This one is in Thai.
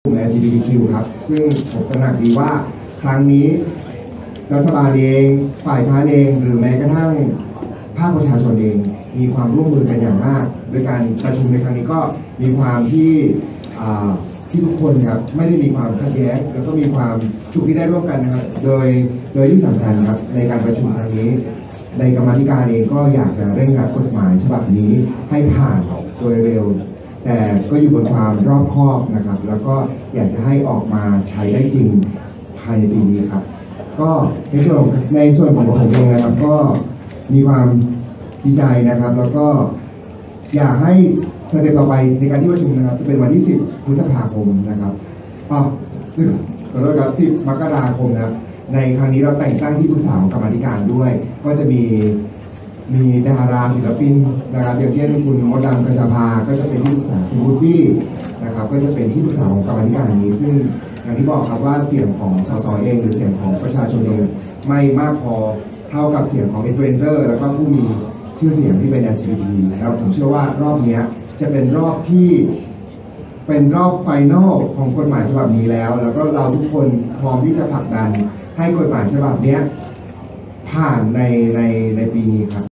กลุ่ม LGBTQ ครับซึ่งผมตระหนักดีว่าครั้งนี้รัฐบาลเองฝ่ายค้านเองหรือแม้กระทั่งภาคประชาชนเองมีความร่วมมือกันอย่างมากโดยการประชุมในครั้งนี้ก็มีความที่ทุกคนครับไม่ได้มีความขัดแย้งแล้วก็มีความชุกที่ได้ร่วมกันนะครับโดยที่สำคัญครับในการประชุมครั้งนี้ในกรรมาธิการเองก็อยากจะเร่งรัดกฎหมายฉบับนี้ให้ผ่านโดยเร็วแต่ก็อยู่บนความรอบคอบนะครับแล้วก็อยากจะให้ออกมาใช้ได้จริงภายในปีนี้ครับก็ในส่วนของผมเองนะครับก็มีความดีใจนะครับแล้วก็อยากให้สเต็ปต่อไปในการที่ประชุมนะครับจะเป็นวันที่10 พฤษภาคมนะครับซึ่งขอโทษครับ10 มกราคมนะครับในครั้งนี้เราแต่งตั้งที่ปรึกษาของกรรมาธิการด้วยก็จะมีดาราศิลปินนะครับอย่างเช่นคุณมดดำกระชาภาก็จะเป็นที่ปรึกษาคุณวูดดี้นะครับก็จะเป็นที่ปรึกษาของกรรมาธิการนี้ซึ่งอย่างที่บอกครับว่าเสียงของสสเองหรือเสียงของประชาชนเองไม่มากพอเท่ากับเสียงของอินฟลูเอนเซอร์แล้วก็ผู้มีชื่อเสียงที่เป็น LGBT แล้วผมเชื่อว่ารอบนี้จะเป็นรอบที่เป็นรอบไฟนอลของกฎหมายฉบับนี้แล้วก็เราทุกคนพร้อมที่จะผลักดันให้กฎหมายฉบับนี้ผ่านในปีนี้ครับ